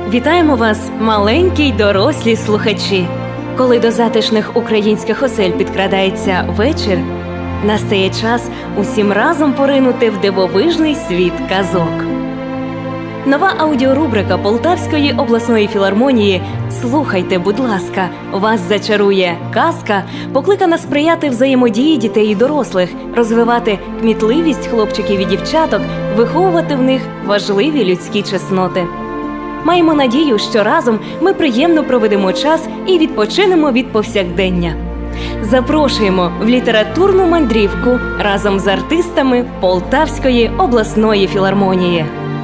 Вітаємо вас, маленькі й дорослі слухачі! Коли до затишних українських осель підкрадається вечір, настає час усім разом поринути в дивовижний світ казок. Нова аудіорубрика Полтавської обласної філармонії «Слухайте, будь ласка, вас зачарує казка» покликана сприяти взаємодії дітей і дорослих, розвивати кмітливість хлопчиків і дівчаток, виховувати в них важливі людські чесноти. Маємо надію, що разом ми приємно проведемо час і відпочинемо від повсякдення. Запрошуємо в літературну мандрівку разом з артистами Полтавської обласної філармонії.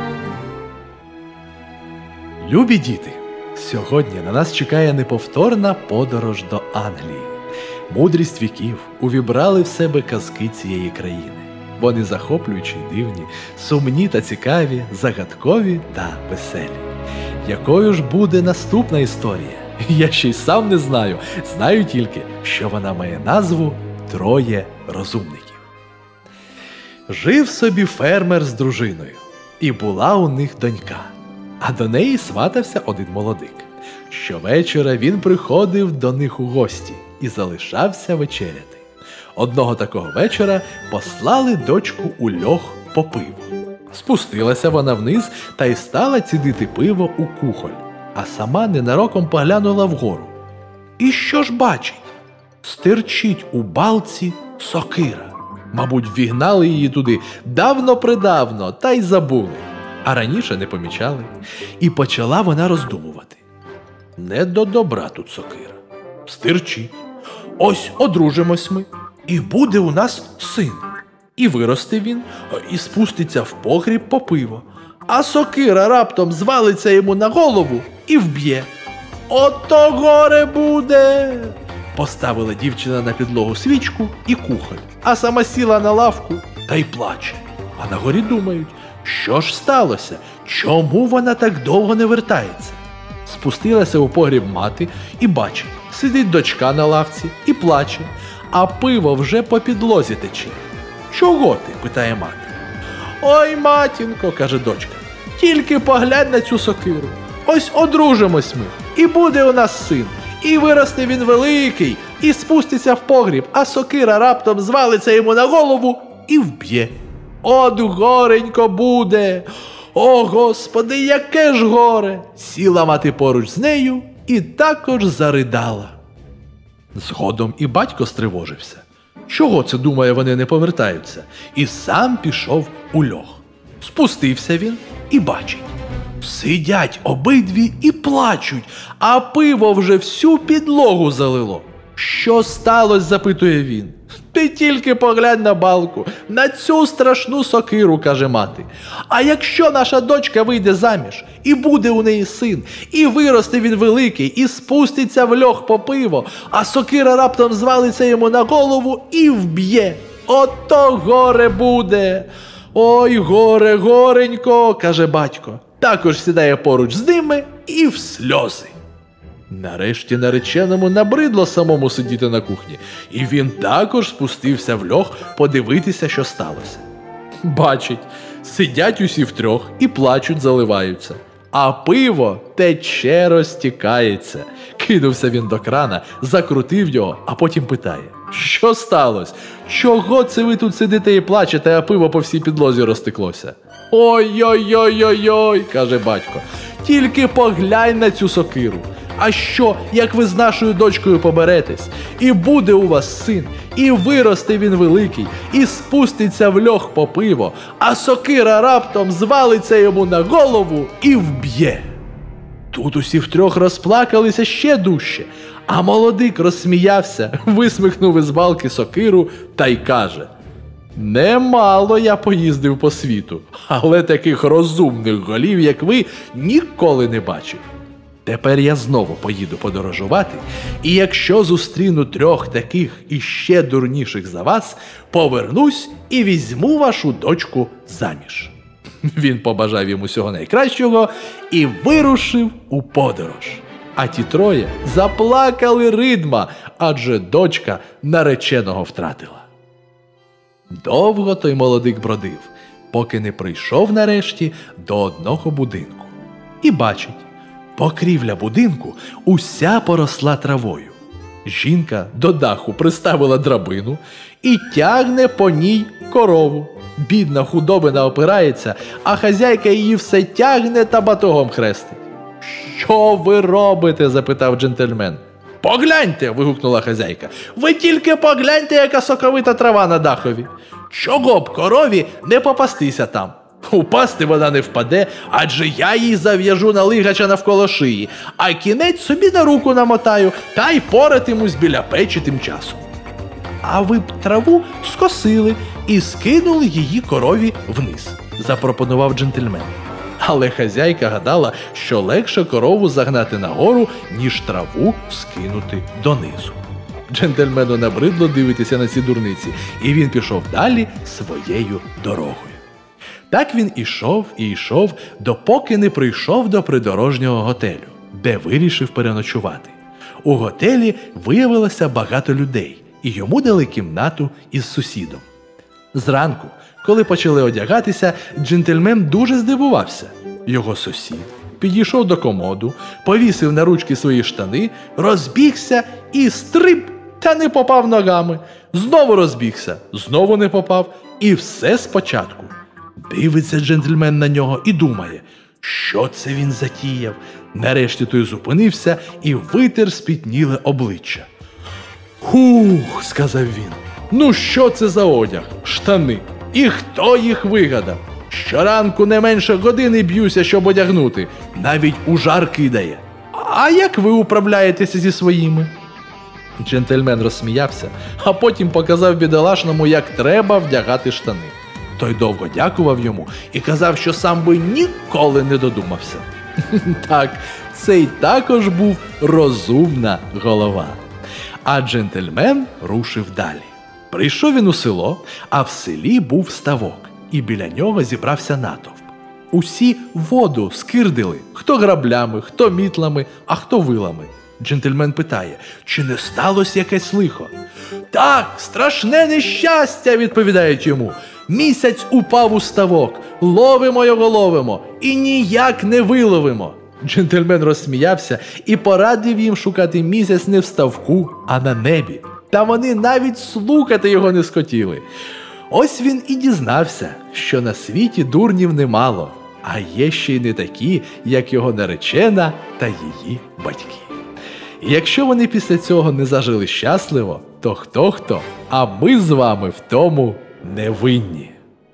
Любі діти, сьогодні на нас чекає неповторна подорож до Англії. Мудрість віків увібрали в себе казки цієї країни. Вони захоплюючі й дивні, сумні та цікаві, загадкові та веселі. Якою ж буде наступна історія? Я ще й сам не знаю. Знаю тільки, що вона має назву «Троє розумників». Жив собі фермер з дружиною, і була у них донька. А до неї сватався один молодик. Щовечора він приходив до них у гості і залишався вечеряти. Одного такого вечора послали дочку у льох по пиво. Спустилася вона вниз та й стала цідити пиво у кухоль, а сама ненароком поглянула вгору. І що ж бачить? Стирчить у балці сокира. Мабуть, ввігнали її туди давно-предавно, та й забули. А раніше не помічали. І почала вона роздумувати. Не до добра тут сокира. Стирчить. Ось одружимось ми, і буде у нас син. І виросте він, і спуститься в погріб по пиво. А сокира раптом звалиться йому на голову і вб'є. Ото горе буде! Поставила дівчина на підлогу свічку і кухоль, а сама сіла на лавку та й плаче. А на горі думають, що ж сталося? Чому вона так довго не вертається? Спустилася у погріб мати і бачить, сидить дочка на лавці і плаче, а пиво вже по підлозі тече. «Чого ти?» – питає мати. «Ой, матінко», – каже дочка, – «тільки поглянь на цю сокиру. Ось одружимось ми, і буде у нас син, і виросте він великий, і спуститься в погріб, а сокира раптом звалиться йому на голову і вб'є. От горенько буде! О, Господи, яке ж горе!» Сіла мати поруч з нею і також заридала. Згодом і батько стривожився. Чого це, думає, вони не повертаються? І сам пішов у льох. Спустився він і бачить. Сидять обидві і плачуть, а пиво вже всю підлогу залило. «Що сталося?» – запитує він. «Ти тільки поглянь на балку, на цю страшну сокиру», – каже мати. «А якщо наша дочка вийде заміж, і буде у неї син, і виросте він великий, і спуститься в льох по пиво, а сокира раптом звалиться йому на голову і вб'є. Ото горе буде!» «Ой, горе, горенько», – каже батько. Також сідає поруч з ними і в сльози. Нарешті нареченому набридло самому сидіти на кухні, і він також спустився в льох подивитися, що сталося. Бачить, сидять усі втрьох і плачуть, заливаються. А пиво тече, розтікається. Кинувся він до крана, закрутив його, а потім питає: «Що сталося? Чого це ви тут сидите і плачете, а пиво по всій підлозі розтеклося?» «Ой-ой-ой-ой-ой», – каже батько, – «тільки поглянь на цю сокиру. А що, як ви з нашою дочкою поберетесь, і буде у вас син, і виросте він великий, і спуститься в льох по пиво, а сокира раптом звалиться йому на голову і вб'є». Тут усі втрьох розплакалися ще дужче, а молодик розсміявся, висмикнув із балки сокиру та й каже: «Немало я поїздив по світу, але таких розумних голів, як ви, ніколи не бачив. Тепер я знову поїду подорожувати, і якщо зустріну трьох таких і ще дурніших за вас, повернусь і візьму вашу дочку заміж». Він побажав йому всього найкращого і вирушив у подорож. А ті троє заплакали ридма, адже дочка нареченого втратила. Довго той молодик бродив, поки не прийшов нарешті до одного будинку. І бачить, Покрівля будинку уся поросла травою. Жінка до даху приставила драбину і тягне по ній корову. Бідна худобина опирається, а хазяйка її все тягне та батогом хрестить. «Що ви робите?» – запитав джентльмен. «Погляньте!» – вигукнула хазяйка. «Ви тільки погляньте, яка соковита трава на дахові! Чого б корові не попастися там? Упасти вона не впаде, адже я їй зав'яжу налигача навколо шиї, а кінець собі на руку намотаю та й поратимусь біля печі тим часом. А ви б траву скосили і скинули її корові вниз», – запропонував джентльмен. Але хазяйка гадала, що легше корову загнати нагору, ніж траву скинути донизу. Джентльмену набридло дивитися на ці дурниці, і він пішов далі своєю дорогою. Так він ішов і йшов, допоки не прийшов до придорожнього готелю, де вирішив переночувати. У готелі виявилося багато людей, і йому дали кімнату із сусідом. Зранку, коли почали одягатися, джентльмен дуже здивувався. Його сусід підійшов до комоду, повісив на ручки свої штани, розбігся і стриб, та не попав ногами. Знову розбігся, знову не попав, і все спочатку. Дивиться джентльмен на нього і думає, що це він затіяв. Нарешті той зупинився і витер спітніле обличчя. «Хух!» – сказав він. «Ну що це за одяг? Штани? І хто їх вигадав? Щоранку не менше години б'юся, щоб одягнути. Навіть у жар кидає. А як ви управляєтеся зі своїми?» Джентльмен розсміявся, а потім показав бідолашному, як треба вдягати штани. Той довго дякував йому і казав, що сам би ніколи не додумався. Так, цей також був розумна голова. А джентльмен рушив далі. Прийшов він у село, а в селі був ставок, і біля нього зібрався натовп. Усі воду скирдили, хто граблями, хто мітлами, а хто вилами. Джентльмен питає, чи не сталося якесь лихо? «Так, страшне нещастя!» – відповідають йому. «Місяць упав у ставок, ловимо його ловимо і ніяк не виловимо». Джентльмен розсміявся і порадив їм шукати місяць не в ставку, а на небі. Та вони навіть слухати його не схотіли. Ось він і дізнався, що на світі дурнів немало, а є ще й не такі, як його наречена та її батьки. І якщо вони після цього не зажили щасливо, то хто, а ми з вами в тому не винні.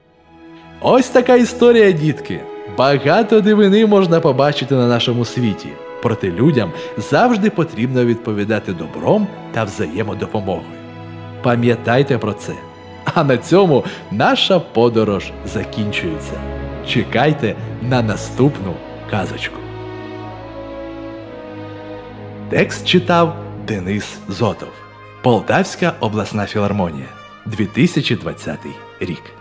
Ось така історія, дітки. Багато дивини можна побачити на нашому світі. Проте людям завжди потрібно відповідати добром та взаємодопомогою. Пам'ятайте про це. А на цьому наша подорож закінчується. Чекайте на наступну казочку. Текст читав Денис Зотов. Полтавська обласна філармонія. 2020 рік.